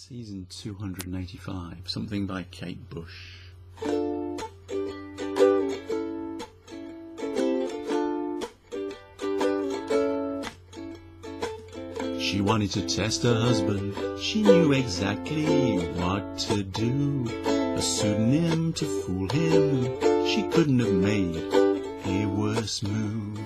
Season 285, something by Kate Bush. She wanted to test her husband, she knew exactly what to do. A pseudonym to fool him, she couldn't have made a worse move.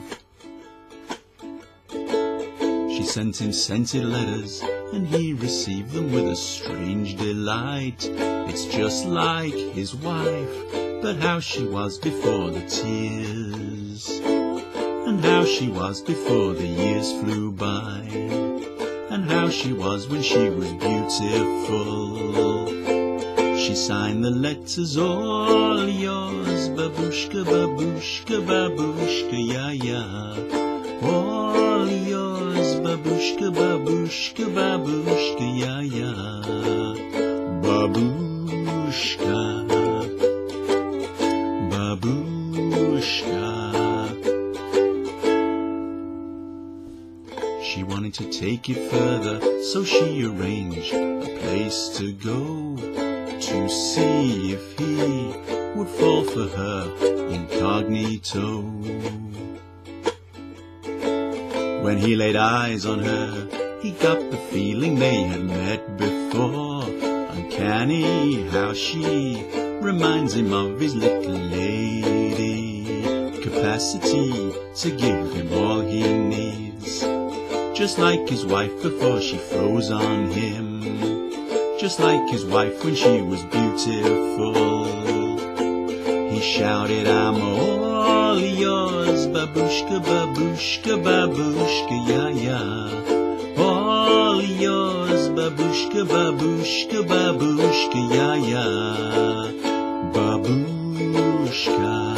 She sent him scented letters, and he received them with a strange delight. It's just like his wife, but how she was before the tears, and how she was before the years flew by, and how she was when she was beautiful. She signed the letters, all yours, Babooshka, Babooshka, Babooshka, yeah, yeah. All yours, Babooshka, Babooshka, Babooshka, yeah, yeah. Babooshka, Babooshka. She wanted to take it further, so she arranged a place to go, to see if he would fall for her incognito. When he laid eyes on her, he got the feeling they had met before. Uncanny how she reminds him of his little lady. Capacity to give him all he needs, just like his wife before she froze on him, just like his wife when she was beautiful. He shouted, I'm all yours, Babooshka, Babooshka, Babooshka, yeah, yeah. All yours, Babooshka, Babooshka, Babooshka, yeah, yeah. Babooshka.